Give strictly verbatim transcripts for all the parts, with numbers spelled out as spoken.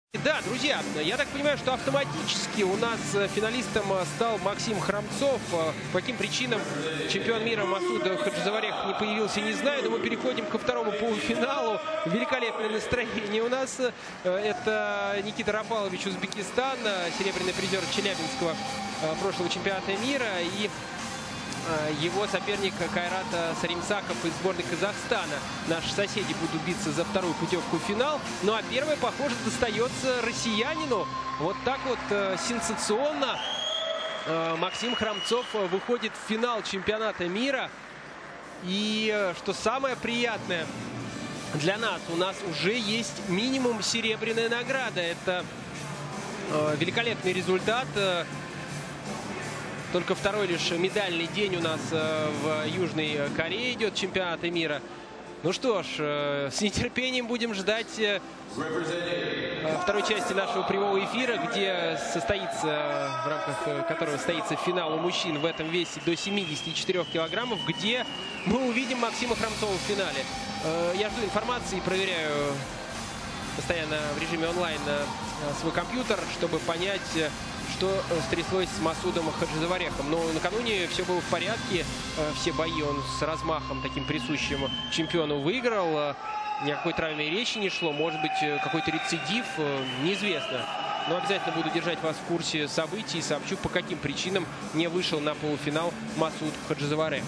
Да, друзья, я так понимаю, что автоматически у нас финалистом стал Максим Храмцов. По каким причинам чемпион мира Масуд Хаджизаварех не появился, не знаю. Но мы переходим ко второму полуфиналу. Великолепное настроение у нас. Это Никита Рафалович, Узбекистан, серебряный призер Челябинского прошлого чемпионата мира. И его соперник Кайрат Саримсаков из сборной Казахстана. Наши соседи будут биться за вторую путевку в финал. Ну а первая, похоже, достается россиянину. Вот так вот сенсационно Максим Храмцов выходит в финал чемпионата мира. И что самое приятное для нас, у нас уже есть минимум серебряная награда. Это великолепный результат. Только второй лишь медальный день у нас в Южной Корее идет чемпионата мира. Ну что ж, с нетерпением будем ждать второй части нашего прямого эфира, где состоится, в рамках которого состоится финал у мужчин в этом весе до семидесяти четырёх килограммов, где мы увидим Максима Храмцова в финале. Я жду информации, проверяю постоянно в режиме онлайн свой компьютер, чтобы понять, что стряслось с Масудом Хаджизаварехом. Но накануне все было в порядке. Все бои он с размахом таким присущим чемпиону выиграл. Ни о какой травме речи не шло. Может быть, какой-то рецидив, неизвестно. Но обязательно буду держать вас в курсе событий и сообщу, по каким причинам не вышел на полуфинал Масуд Хаджизаварех.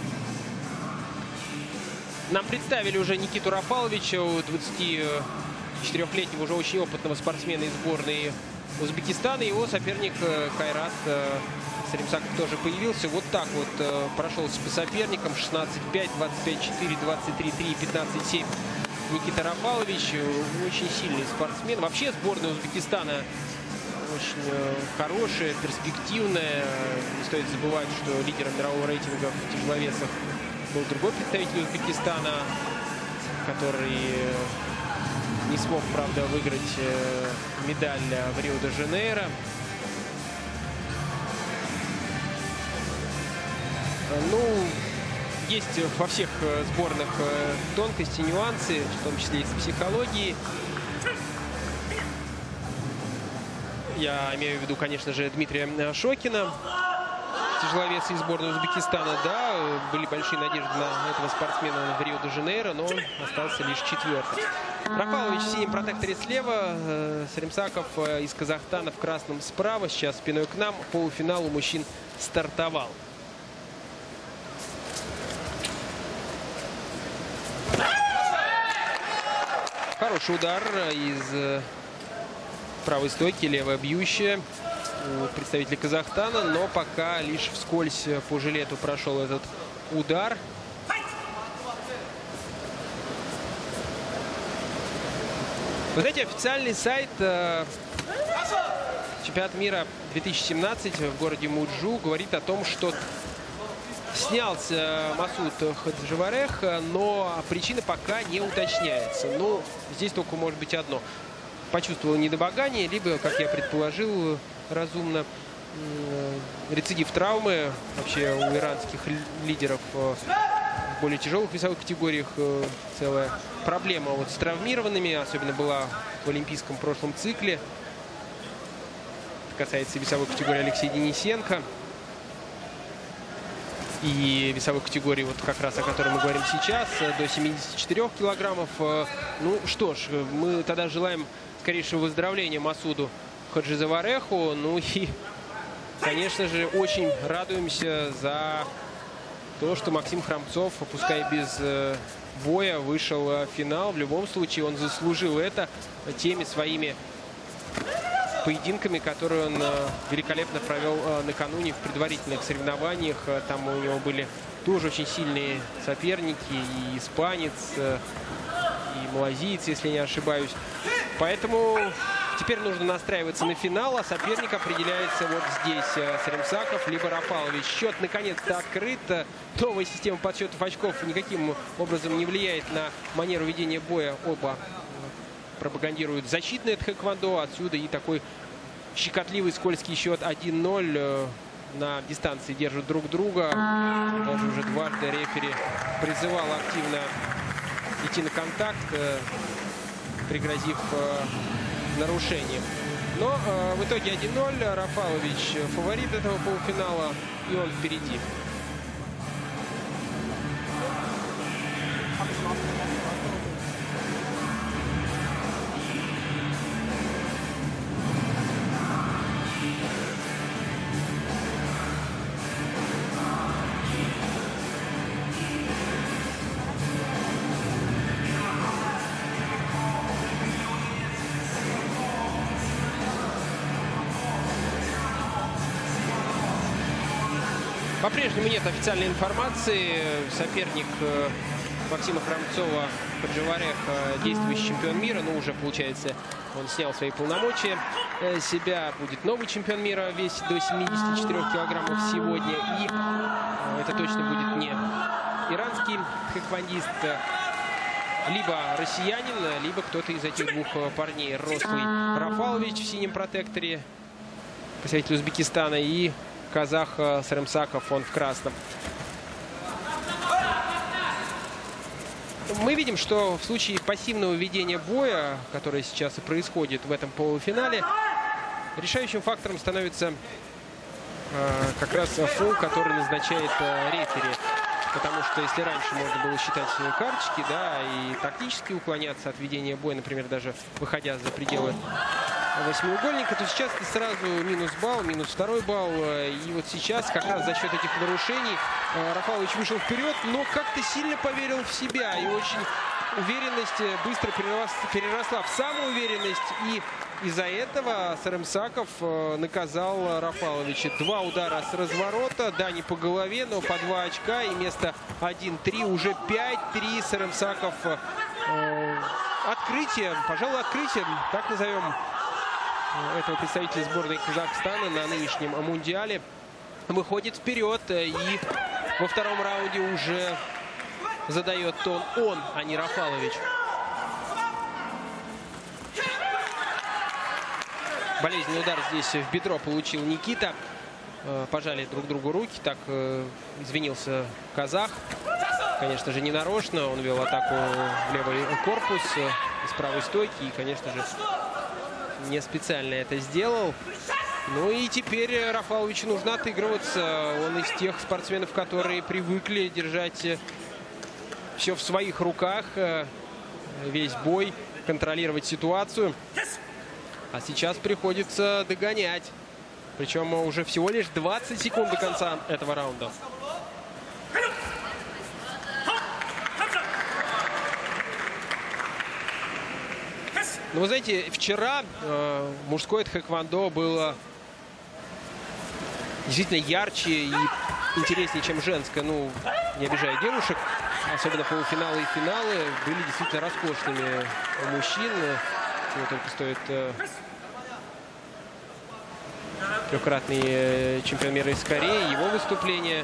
Нам представили уже Никиту Рафаловича, двадцатичетырёхлетнего, уже очень опытного спортсмена из сборной Узбекистана. Его соперник Кайрат Саримсаков тоже появился. Вот так вот прошелся по соперникам. шестнадцать пять, двадцать пять четыре, двадцать три три, пятнадцать семь. Никита Рафалович очень сильный спортсмен. Вообще сборная Узбекистана очень хорошая, перспективная. Не стоит забывать, что лидером мирового рейтинга в тяжеловесах был другой представитель Узбекистана, который не смог, правда, выиграть медаль в Рио-де-Жанейро. Ну, есть во всех сборных тонкости, нюансы, в том числе и с психологией. Я имею в виду, конечно же, Дмитрия Шокина, тяжеловес из сборной Узбекистана. Да, были большие надежды на этого спортсмена в Рио-де-Жанейро, но он остался лишь четвертым. Рафалович в синем протекторе слева, Саримсаков из Казахстана в красном справа. Сейчас спиной к нам. Полуфинал у мужчин стартовал. Хороший удар из правой стойки, левая бьющая у представителя Казахстана, но пока лишь вскользь по жилету прошел этот удар. Вы знаете, официальный сайт э, чемпионата мира две тысячи семнадцать в городе Муджу говорит о том, что снялся Масуд Хаджизаварех, но причина пока не уточняется. Ну, здесь только может быть одно. Почувствовал недомогание, либо, как я предположил, разумно, рецидив травмы. Вообще у иранских лидеров в более тяжелых весовых категориях целая проблема вот с травмированными. Особенно была в олимпийском прошлом цикле. Это касается весовой категории Алексея Денисенко. И весовой категории, вот как раз о которой мы говорим сейчас, до семидесяти четырёх килограммов. Ну что ж, мы тогда желаем скорейшего выздоровления Масуду Хаджизавареху. Ну и, конечно же, очень радуемся за то, что Максим Храмцов, пускай без боя, вышел в финал. В любом случае он заслужил это теми своими поединками, которые он великолепно провел накануне в предварительных соревнованиях. Там у него были тоже очень сильные соперники, и испанец, и малазиец, если не ошибаюсь. Поэтому теперь нужно настраиваться на финал, а соперник определяется вот здесь. Саримсаков либо Рафалович. Счет наконец-то открыт. Новая система подсчетов очков никаким образом не влияет на манеру ведения боя. Оба пропагандируют защитное тхэквондо. Отсюда и такой щекотливый скользкий счет один ноль. На дистанции держат друг друга. Даже уже дважды рефери призывал активно идти на контакт, пригрозив нарушением. Но э, в итоге один ноль. Рафалович фаворит этого полуфинала, и он впереди. По-прежнему нет официальной информации. Соперник Максима Храмцова, Хадживарех, действующий чемпион мира. Но уже, получается, он снял свои полномочия себя. Будет новый чемпион мира, весит до семидесяти четырёх килограммов сегодня. И это точно будет не иранский хэквондист, либо россиянин, либо кто-то из этих двух парней. Рослый Рафалович в синем протекторе, представитель Узбекистана, и казах Саремсаков, он в красном. Мы видим, что в случае пассивного ведения боя, которое сейчас и происходит в этом полуфинале, решающим фактором становится э, как раз фол, который назначает э, рефери. Потому что если раньше можно было считать карточки, да, и тактически уклоняться от ведения боя, например, даже выходя за пределы восьмиугольника, то сейчас сразу минус балл, минус второй балл. И вот сейчас как раз за счет этих нарушений Рафалович вышел вперед, но как-то сильно поверил в себя. И очень уверенность быстро переросла в самоуверенность. И из-за этого Саремсаков наказал Рафаловича. Два удара с разворота, да, не по голове, но по два очка. И вместо один-три уже пять-три Саремсаков. Открытие, пожалуй, открытие, так назовем, этого представителя сборной Казахстана на нынешнем мундиале, выходит вперед. И во втором раунде уже задает тон он, а не Рафалович. Болезненный удар здесь в бедро получил Никита. Пожали друг другу руки. Так извинился казах. Конечно же, не нарочно. Он вел атаку в левый корпус из правой стойки. И, конечно же, не специально это сделал. Ну и теперь Рафаловичу нужно отыгрываться. Он из тех спортсменов, которые привыкли держать все в своих руках. Весь бой, контролировать ситуацию. А сейчас приходится догонять. Причем уже всего лишь двадцать секунд до конца этого раунда. Ну, вы знаете, вчера э, мужское тхэквондо было действительно ярче и интереснее, чем женское. Ну, не обижая девушек, особенно полуфиналы и финалы были действительно роскошными у мужчин. Чего только стоит э, трехкратный э, чемпион мира из Кореи, его выступление.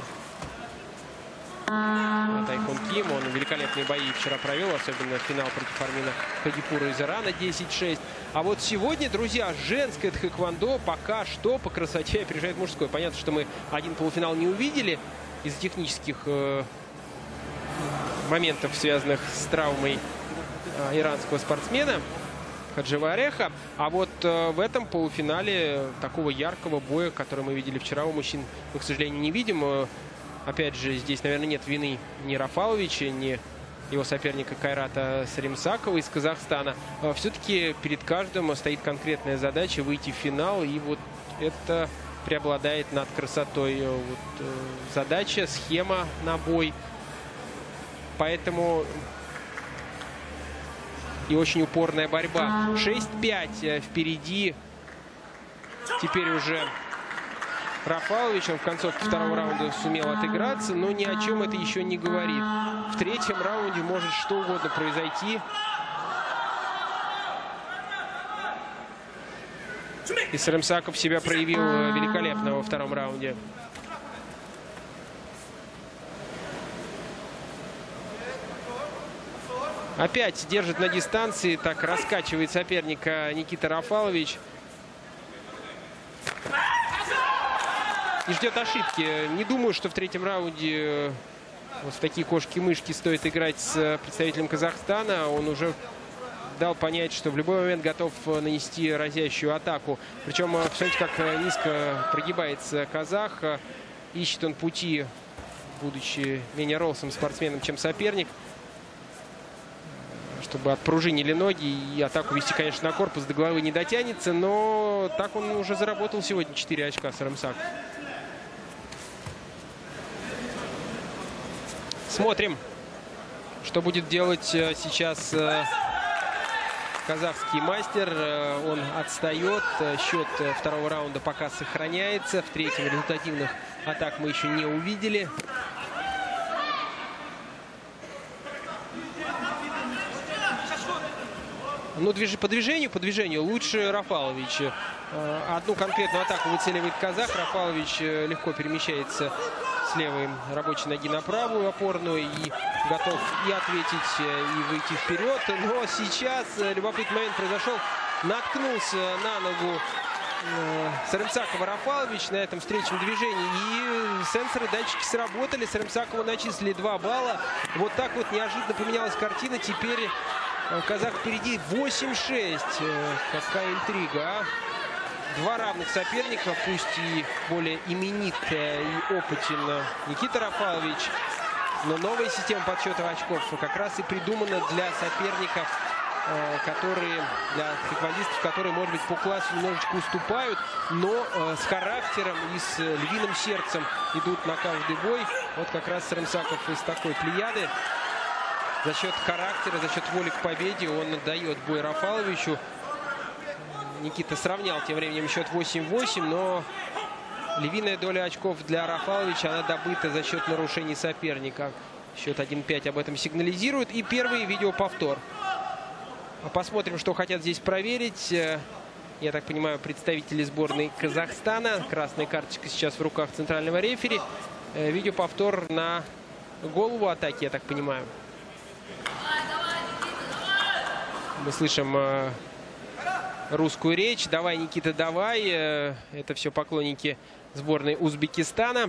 Тайхун Ким, он великолепные бои вчера провел, особенно финал против Армина Хадипура из Ирана десять шесть. А вот сегодня, друзья, женское тхэквондо пока что по красоте опережает мужское. Понятно, что мы один полуфинал не увидели из-за технических э, моментов, связанных с травмой э, иранского спортсмена Хадживареха. А вот э, в этом полуфинале такого яркого боя, который мы видели вчера у мужчин, мы, к сожалению, не видим. Опять же, здесь, наверное, нет вины ни Рафаловича, ни его соперника Кайрата Саремсакова из Казахстана. Все-таки перед каждым стоит конкретная задача выйти в финал. И вот это преобладает над красотой. Вот, задача, схема на бой. Поэтому и очень упорная борьба. шесть пять впереди. Теперь уже Рафалович, он в концовке второго раунда сумел отыграться, но ни о чем это еще не говорит. В третьем раунде может что угодно произойти. И Саремсаков себя проявил великолепно во втором раунде. Опять держит на дистанции, так раскачивает соперника Никита Рафалович. И ждет ошибки. Не думаю, что в третьем раунде вот в такие кошки-мышки стоит играть с представителем Казахстана. Он уже дал понять, что в любой момент готов нанести разящую атаку. Причем, посмотрите, как низко прогибается казах. Ищет он пути, будучи менее рослым спортсменом, чем соперник, чтобы отпружинили ноги и атаку вести, конечно, на корпус. До головы не дотянется, но так он уже заработал сегодня четыре очка, Саремсаков. Смотрим, что будет делать сейчас казахский мастер. Он отстает. Счет второго раунда пока сохраняется. В третьем результативных атак мы еще не увидели. Ну, по движению, по движению лучше Рафалович. Одну конкретную атаку выцеливает казах. Рафалович легко перемещается с левой рабочей ноги на правую опорную и готов и ответить, и выйти вперед. Но сейчас любопытный момент произошел. Наткнулся на ногу Саремсакова Рафалович на этом встречном движении. И сенсоры, датчики сработали. Саремсакову начислили два балла. Вот так вот неожиданно поменялась картина. Теперь казах впереди восемь шесть. Какая интрига, а? Два равных соперника, пусть и более именит и опытен Никита Рафалович. Но новая система подсчета очков как раз и придумана для соперников, которые, для тэквондистов, которые, может быть, по классу немножечко уступают, но с характером и с львиным сердцем идут на каждый бой. Вот как раз Саремсаков из такой плеяды. За счет характера, за счет воли к победе он дает бой Рафаловичу. Никита сравнял тем временем счет восемь восемь, но львиная доля очков для Рафаловича, она добыта за счет нарушений соперника. Счет один пять об этом сигнализирует. И первый видеоповтор. Посмотрим, что хотят здесь проверить. Я так понимаю, представители сборной Казахстана. Красная карточка сейчас в руках центрального рефери. Видеоповтор на голову атаки, я так понимаю. Мы слышим русскую речь. Давай, Никита, давай. Это все поклонники сборной Узбекистана.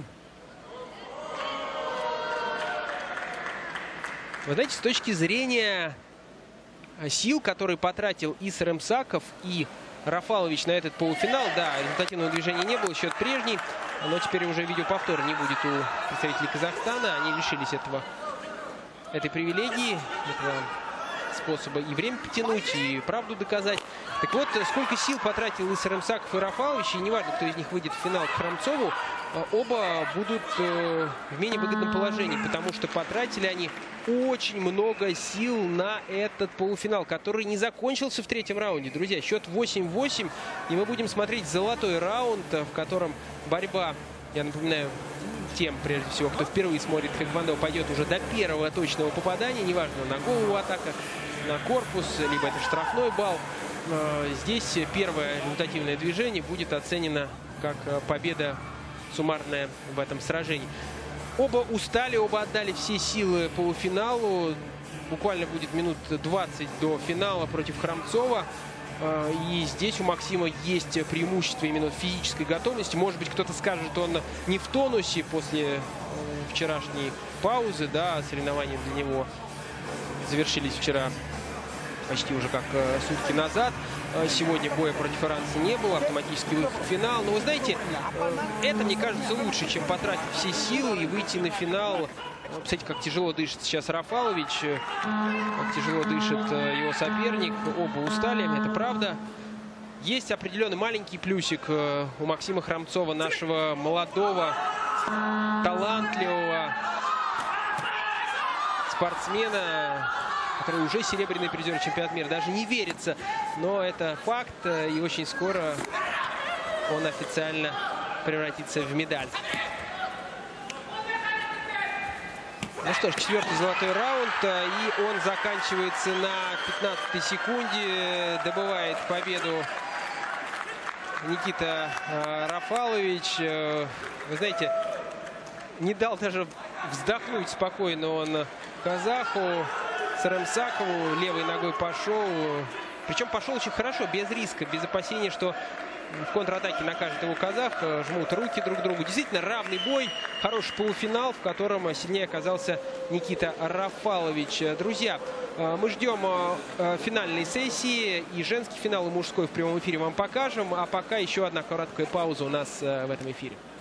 Вы знаете, с точки зрения сил, которые потратил и Саремсаков, и Рафалович на этот полуфинал, да, результативного движения не было, счет прежний, но теперь уже видеоповтор не будет у представителей Казахстана. Они лишились этого, этой привилегии, этого способа и время потянуть, и правду доказать. Так вот, сколько сил потратил и Саремсаков, и Рафалович, и неважно, кто из них выйдет в финал к Храмцову, оба будут э, в менее выгодном положении, потому что потратили они очень много сил на этот полуфинал, который не закончился в третьем раунде. Друзья, счет восемь восемь, и мы будем смотреть золотой раунд, в котором борьба, я напоминаю, тем, прежде всего, кто впервые смотрит хэквондо, пойдет уже до первого точного попадания, неважно, на голову атака, на корпус, либо это штрафной балл. Здесь первое результативное движение будет оценено как победа суммарная в этом сражении. Оба устали, оба отдали все силы полуфиналу. Буквально будет минут двадцать до финала против Храмцова. И здесь у Максима есть преимущество именно физической готовности. Может быть, кто-то скажет, он не в тонусе после вчерашней паузы. Да, соревнования для него завершились вчера почти уже как сутки назад. Сегодня боя против иранца не было, автоматический выход в финал. Но вы знаете, это, мне кажется, лучше, чем потратить все силы и выйти на финал. Посмотрите, как тяжело дышит сейчас Рафалович, как тяжело дышит его соперник. Оба устали, это правда. Есть определенный маленький плюсик у Максима Храмцова, нашего молодого, талантливого спортсмена, который уже серебряный призер чемпионата мира. Даже не верится, но это факт, и очень скоро он официально превратится в медаль. Ну что ж, четвертый золотой раунд, и он заканчивается на пятнадцатой секунде. Добывает победу Никита Рафалович. Вы знаете, не дал даже вздохнуть спокойно он казаху Саремсакову. Левой ногой пошел. Причем пошел очень хорошо, без риска, без опасения, что В контратаке накажет его казах, жмут руки друг к другу. Действительно равный бой, хороший полуфинал, в котором сильнее оказался Никита Рафалович. Друзья, мы ждем финальной сессии, и женский финал, и мужской в прямом эфире вам покажем. А пока еще одна короткая пауза у нас в этом эфире.